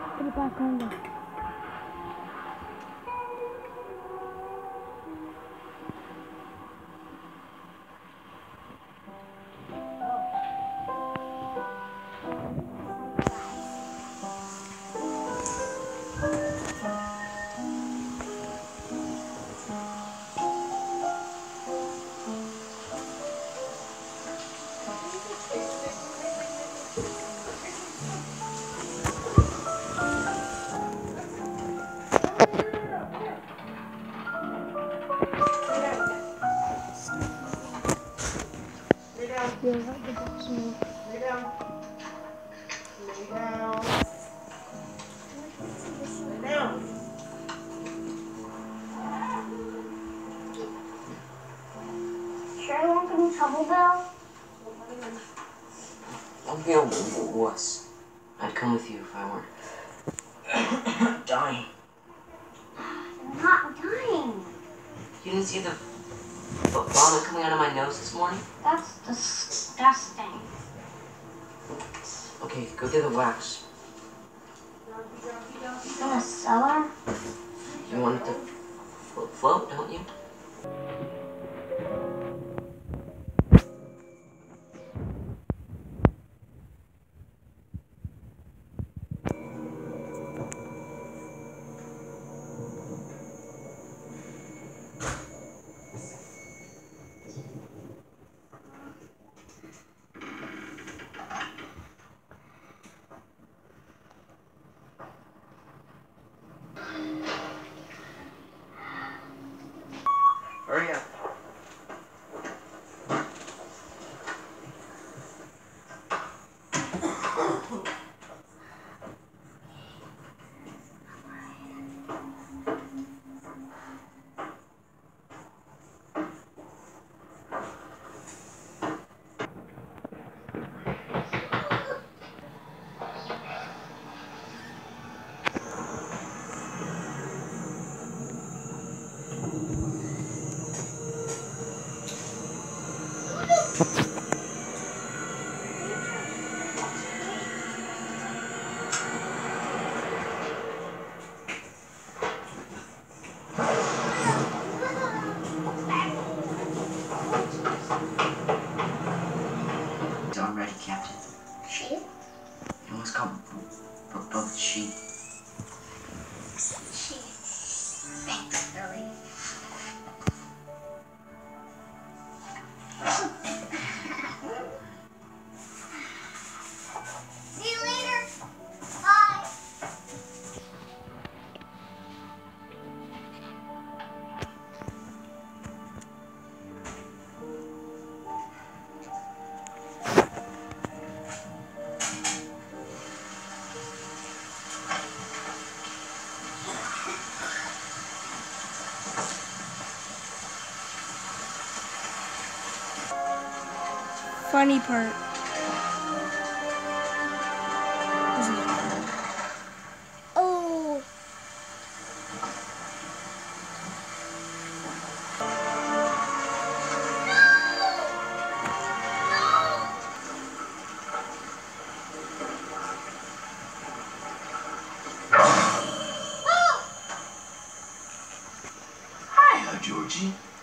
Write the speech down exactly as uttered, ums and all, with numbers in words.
Put it back on there. Yeah, like the box more. Lay down. Lay down. Lay down. Sure you won't get in trouble, Bill? Don't be a wuss. I'd come with you if I weren't dying. I'm not dying. You didn't see the vomit coming out of my nose this morning? That's disgusting. Okay, go get the wax. In a cellar? You want it to float, float, don't you? Hurry up. It's all ready, Captain. Sheep? It was called b- both sheep. Sheep. Thanks, Billy. See you later. Bye. Funny part. Oh. Hiya, Georgie.